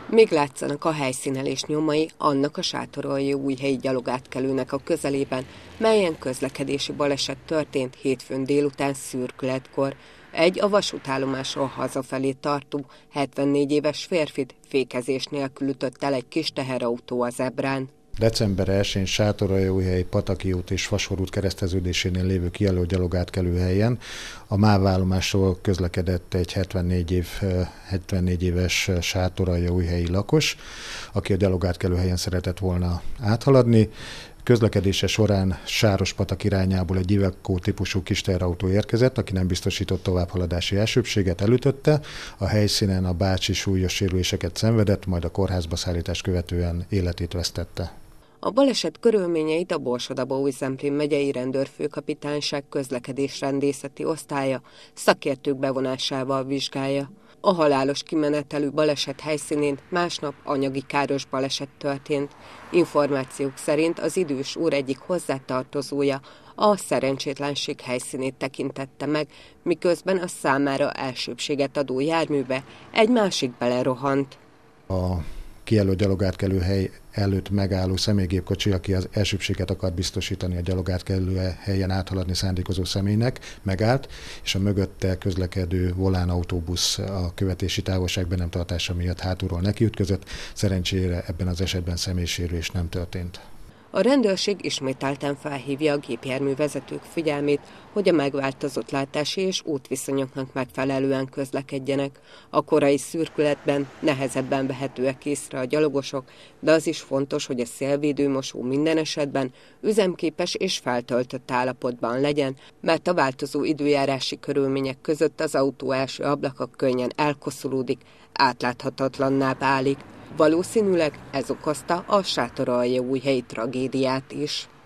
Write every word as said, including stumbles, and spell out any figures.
Még látszanak a helyszínelés nyomai annak a sátoraljújhelyi gyalogátkelőnek a közelében, melyen közlekedési baleset történt hétfőn délután szürkületkor. Egy a vasútállomásról hazafelé tartó hetvennégy éves férfit fékezés nélkül ütött el egy kis teherautó a zebrán. december elsején Sátoraljaújhely Pataki út és Fashor út kereszteződésénél lévő kijelölt gyalogátkelő helyen a MÁV állomásról közlekedett egy hetvennégy, év, hetvennégy éves sátoraljaújhelyi lakos, aki a gyalogátkelő helyen szeretett volna áthaladni. Közlekedése során Sárospatak irányából egy Iveco típusú kis teherautó érkezett, aki nem biztosított továbbhaladási elsőbbséget, elütötte. A helyszínen a bácsi súlyos sérüléseket szenvedett, majd a kórházba szállítás követően életét vesztette. A baleset körülményeit a Borsod-Abaúj-Zemplén megyei rendőrfőkapitányság közlekedésrendészeti osztálya szakértők bevonásával vizsgálja. A halálos kimenetelű baleset helyszínén másnap anyagi káros baleset történt. Információk szerint az idős úr egyik hozzátartozója a szerencsétlenség helyszínét tekintette meg, miközben a számára elsőbbséget adó járműbe egy másik belerohant. A kijelölt gyalogátkelő hely előtt megálló személygépkocsi, aki az elsőbbséget akart biztosítani a gyalogátkelő helyen áthaladni szándékozó személynek, megállt, és a mögötte közlekedő volán autóbusz a követési távolság be nem tartása miatt hátulról nekiütközött. Szerencsére ebben az esetben személysérülés nem történt. A rendőrség ismételten felhívja a gépjárművezetők figyelmét, hogy a megváltozott látási és útviszonyoknak megfelelően közlekedjenek. A korai szürkületben nehezebben vehetőek észre a gyalogosok, de az is fontos, hogy a szélvédőmosó minden esetben üzemképes és feltöltött állapotban legyen, mert a változó időjárási körülmények között az autó első ablaka könnyen elkoszolódik, átláthatatlanná válik. Valószínűleg ez okozta a sátoraljaújhelyi tragédiát is.